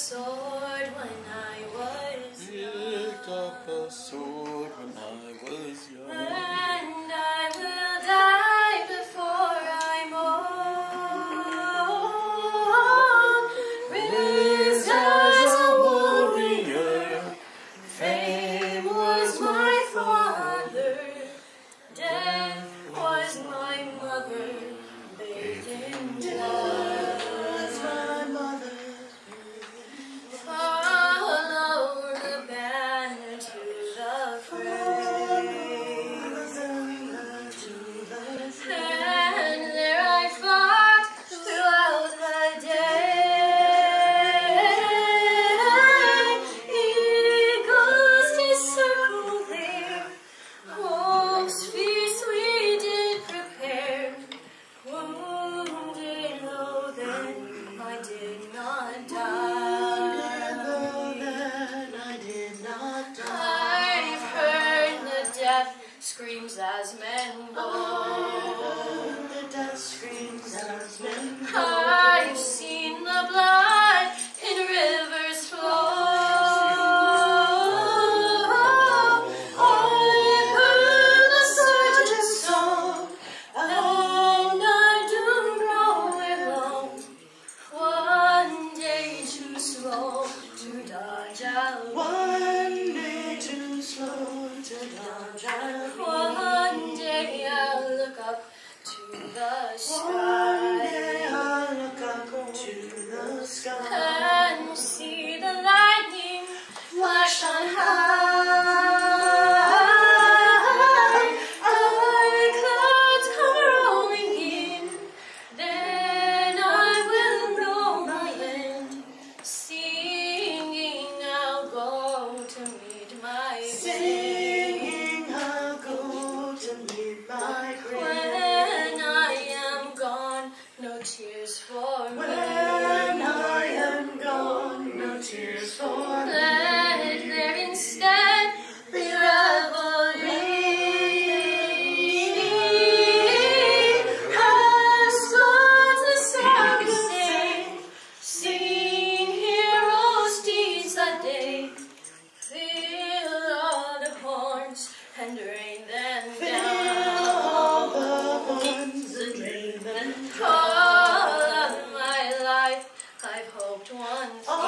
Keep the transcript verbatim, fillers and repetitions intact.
sword when I was young. Picked up a sword when I was young. And I will die before I'm old. Raised as a warrior, fame was my father, death was my mother, bathed in blood was my mother. Follow the banner to the fray, and there I fought throughout the day. Eagles did circle there, wolves fierce we did prepare. Wounded though then I did not die. Then I did not die. I've heard the death screams as men go. The death screams as men go. I've seen the blood in rivers flow. I've heard the sergeant's song, and I do know we're long. One day too slow to dodge out. One day too slow to dodge out. One day I'll look up to the sky. One day I'll look up to the sky and see the lightning flash on high. Our clouds come rolling in, then I will know my end. Singing I'll go to meet my Singing I'll go to meet my grave. When I am gone, no tears for me. When I am gone, no tears for me. Let there instead be revelry. As floods the psalms sing, sing heroes' deeds that day. Fill all the horns and rain them down. Fill all the horns and rain them down. All of my life I've hoped once.